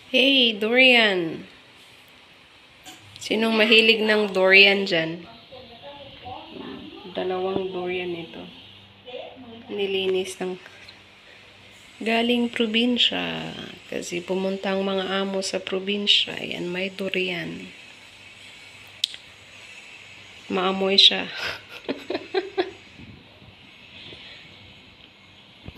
Hey, durian! Sinong mahilig ng durian dyan? Dalawang durian ito. Nilinis ng galing probinsya. Kasi pumunta ang mga amo sa probinsya. Yan, may durian. Maamoy siya.